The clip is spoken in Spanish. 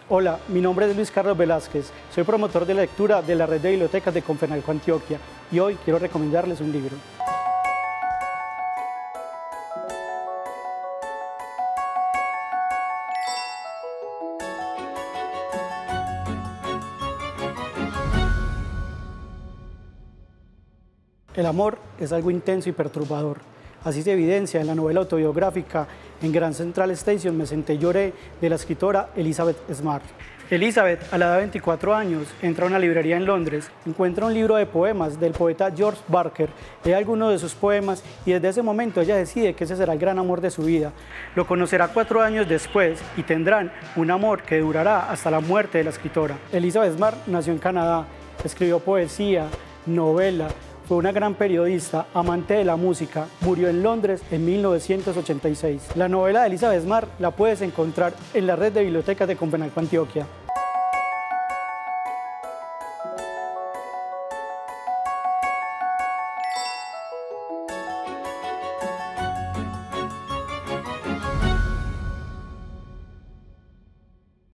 Hola, mi nombre es Luis Carlos Velázquez, soy promotor de lectura de la red de bibliotecas de Confenalco Antioquia y hoy quiero recomendarles un libro. El amor es algo intenso y perturbador. Así se evidencia en la novela autobiográfica En Grand Central Station me senté y lloré de la escritora Elizabeth Smart. Elizabeth, a la edad de 24 años, entra a una librería en Londres, encuentra un libro de poemas del poeta George Barker, lee algunos de sus poemas y desde ese momento ella decide que ese será el gran amor de su vida. Lo conocerá 4 años después y tendrán un amor que durará hasta la muerte de la escritora. Elizabeth Smart nació en Canadá, escribió poesía, novela. Fue una gran periodista, amante de la música, murió en Londres en 1986. La novela de Elizabeth Smart la puedes encontrar en la red de bibliotecas de Confenalco Antioquia.